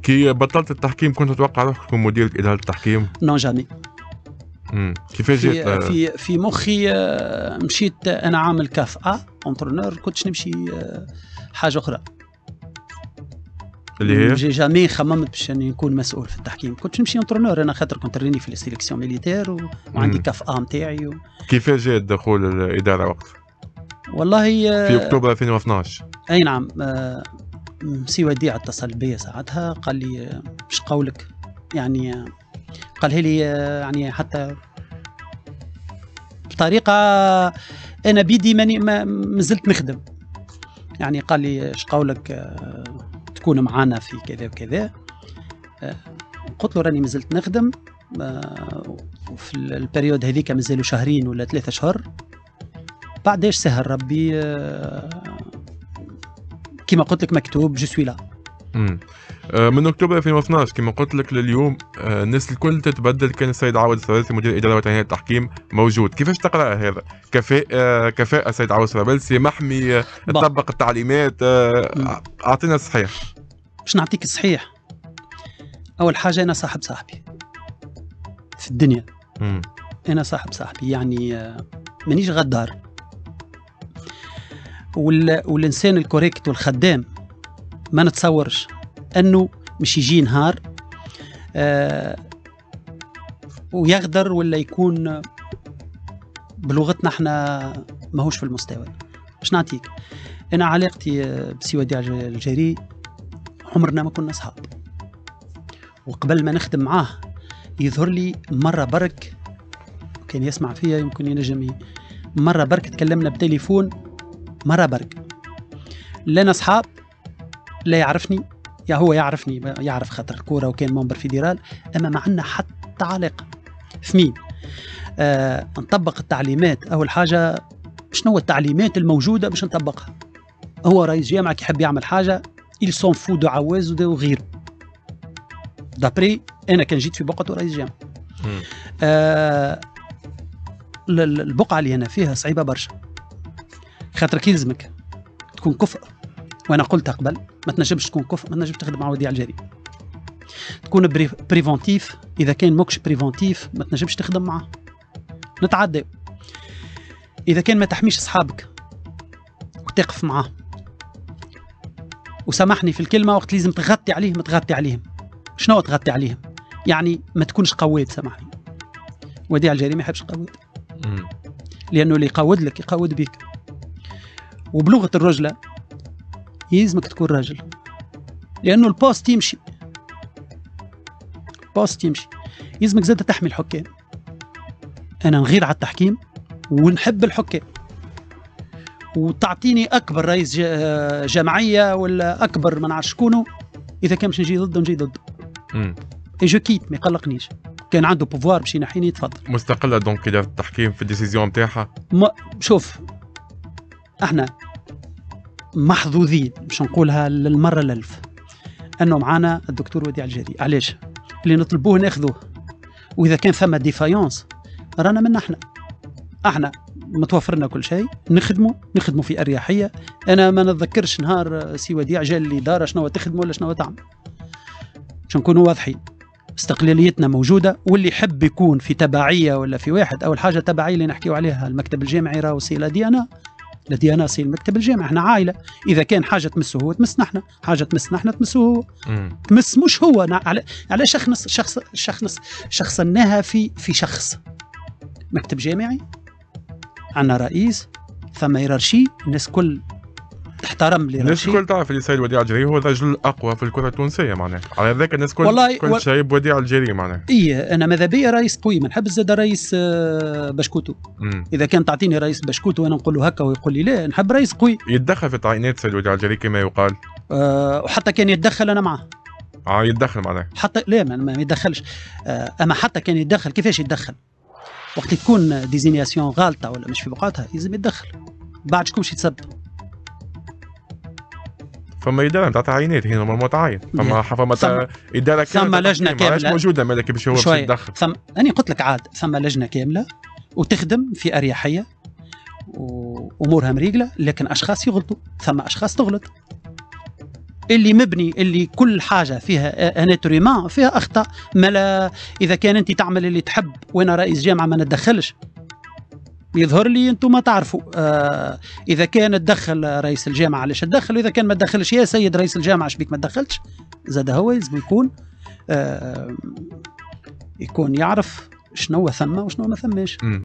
كي بطلت التحكيم كنت تتوقع روحك تكون مدير إدارة التحكيم؟ نو جامي. كيفاش جات في مخي مشيت انا عامل كاف اونترونور، كنتش نمشي حاجه اخرى اللي هي جي جامي خممت باش اني نكون مسؤول في التحكيم. كنت نمشي اونترونور انا، خاطر كنت ريني في السيليكسيون ميليتير وعندي كاف نتاعي كيفاش جات دخول الإدارة وقت؟ والله في أكتوبر 2012. اي نعم. سي وديع اتصل بي ساعتها قال لي مش قولك، يعني قالها لي يعني حتى بطريقة أنا بيدي ما زلت نخدم، يعني قال لي ايش قولك تكون معانا في كذا وكذا. قلت له راني ما زلت نخدم، وفي البريود هذيك مازالوا شهرين ولا 3 أشهر. بعداش سهل ربي كما قلت لك مكتوب جو سوي لا. من اكتوبر 2012 كما قلت لك لليوم الناس الكل تتبدل. كان السيد عوض السرابلسي مدير الاداره الوطنيه للتحكيم موجود. كيفاش تقرا هذا؟ كفاءه السيد عوض السرابلسي، محمي، طبق التعليمات. اعطينا الصحيح. باش نعطيك الصحيح، اول حاجه انا صاحبي في الدنيا. انا صاحبي يعني مانيش غدار. والانسان الكوريكت والخدام ما نتصورش انه مش يجي نهار ويغدر ولا يكون بلغتنا احنا ماهوش في المستوى. باش نعطيك انا علاقتي بسي وديع الجيري عمرنا ما كنا اصحاب، وقبل ما نخدم معاه يظهر لي مره برك كان يسمع فيا يمكن ينجم مره برك تكلمنا بتليفون، مره برك لنا اصحاب. لا يعرفني، يا هو يعرفني، يعرف خاطر الكوره وكان منبر فيدرال، اما ما عندنا حتى علاقه. في مين؟ نطبق التعليمات. اول حاجه شنو التعليمات الموجوده باش نطبقها. هو رئيس جامعه كي يحب يعمل حاجه il s'en fout de عواز وغيره. دابري انا كان جيت في بقعه رئيس جامعه. البقعه اللي انا فيها صعيبه برشا، خاطر كي يلزمك تكون كفء، وانا قلتها قبل ما تنجمش تكون كفء، ما تنجمش تخدم مع وديع الجيري. تكون بريفونتيف، اذا كان موكش بريفونتيف ما تنجمش تخدم معاه، نتعدى. اذا كان ما تحميش اصحابك وتقف معاه، وسامحني في الكلمه، وقت لازم تغطي عليهم تغطي عليهم. شنو تغطي عليهم؟ يعني ما تكونش قواد. سامحني، وديع الجيري ما يحبش قواد، لانه اللي يقود لك يقود بيك. وبلغه الرجله يلزمك تكون راجل، لانه البوست يمشي، يلزمك زاد تحمي الحكام. انا نغير على التحكيم ونحب الحكام، وتعطيني اكبر رئيس جمعيه ولا اكبر ما نعرف شكونه، اذا كان باش نجي ضده نجي ضده. جو كيت ما يقلقنيش. كان عنده بوفوار باش ينحيني يتفضل. مستقله دونك اداره التحكيم في الديسيزيون نتاعها. شوف احنا محظوظين باش نقولها للمره الالف انه معانا الدكتور وديع الجيري. علاش؟ اللي نطلبوه ناخذوه، واذا كان ثم ديفايونس رانا من احنا متوفرنا كل شيء، نخدموا في اريحيه. انا ما نتذكرش نهار سي وديع جا الاداره شنو تخدموا ولا شنو تعمل، باش نكونوا واضحين. استقلاليتنا موجوده، واللي يحب يكون في تبعيه ولا في واحد، اول حاجه تبعيه اللي نحكيو عليها المكتب الجامعي راهو سي لا ديانا سي المكتب الجامعي. احنا عائله، اذا كان حاجه تمسه هو تمسنا احنا، حاجه تمسنا احنا تمسه هو. تمس مش هو على شخصناها في شخص. مكتب جامعي، عندنا رئيس، ثم هيرارشي، الناس كل تحترم لي. الناس الكل تعرف اللي السيد وديع الجيري هو الرجل الاقوى في الكره التونسيه، معناها على ذاك الناس كل شايب وديع الجيري معناها. انا ماذا بيا رئيس قوي، ما نحب زاد رئيس بشكوتو. اذا كان تعطيني رئيس بشكوتو وانا نقول له هكا ويقول لي لا، نحب رئيس قوي يتدخل في تعيينات السيد وديع الجيري كما يقال. وحتى كان يتدخل انا معه. يتدخل معناها حتى لا ما يتدخلش. اما حتى كان يتدخل كيفاش يتدخل؟ وقت تكون ديزينياسيون غالطه ولا مش في بقعتها لازم يتدخل. بعد شكون يتسبب؟ فما إدارة نتاع تعيينات هنا نورمالمون تعين. فما إدارة ثم لجنة كاملة موجودة مالك باش هو باش يتدخل. أنا قلت لك عاد ثم لجنة كاملة وتخدم في أريحية وأمورها مريقلة، لكن أشخاص يغلطوا، ثم أشخاص تغلط. اللي مبني اللي كل حاجه فيها اناتوريما فيها اخطاء. ملا اذا كان انت تعمل اللي تحب وانا رئيس جامعه ما نتدخلش، يظهر لي انتم ما تعرفوا. اذا كان تدخل رئيس الجامعه علاش تدخل، واذا كان ما تدخلش يا سيد رئيس الجامعه ايش بيك ما تدخلش. زاد هو لازم يكون يعرف شنو ثم وشنو ما ثماش.